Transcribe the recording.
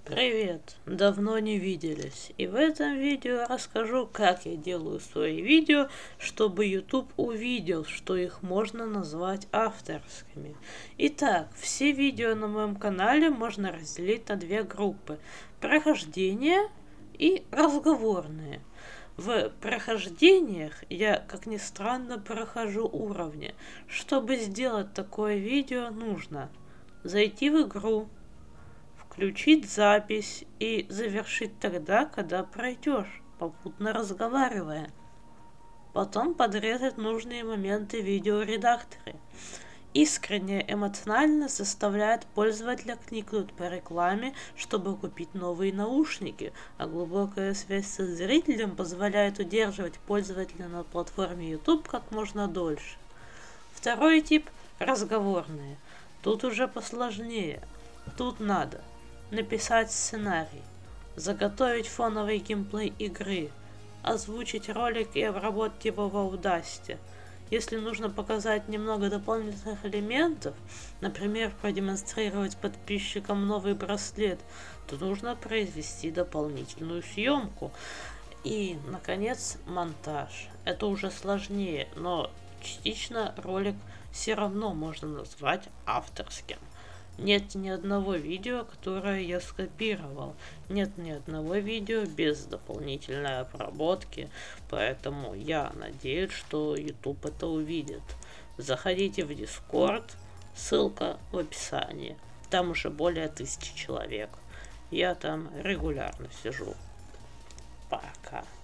Привет! Давно не виделись, и в этом видео расскажу, как я делаю свои видео, чтобы YouTube увидел, что их можно назвать авторскими. Итак, все видео на моем канале можно разделить на две группы: прохождение и разговорные. В прохождениях я, как ни странно, прохожу уровни. Чтобы сделать такое видео, нужно зайти в игру, включить запись и завершить тогда, когда пройдешь, попутно разговаривая. Потом подрезать нужные моменты в видеоредакторе. Искренне эмоционально заставляет пользователя кликнуть по рекламе, чтобы купить новые наушники, а глубокая связь со зрителем позволяет удерживать пользователя на платформе YouTube как можно дольше. Второй тип – разговорные. Тут уже посложнее. Тут надо написать сценарий, заготовить фоновый геймплей игры, озвучить ролик и обработать его в Audacity. Если нужно показать немного дополнительных элементов, например, продемонстрировать подписчикам новый браслет, то нужно произвести дополнительную съемку. И, наконец, монтаж. Это уже сложнее, но частично ролик все равно можно назвать авторским. Нет ни одного видео, которое я скопировал. Нет ни одного видео без дополнительной обработки. Поэтому я надеюсь, что YouTube это увидит. Заходите в Discord. Ссылка в описании. Там уже более 1000 человек. Я там регулярно сижу. Пока.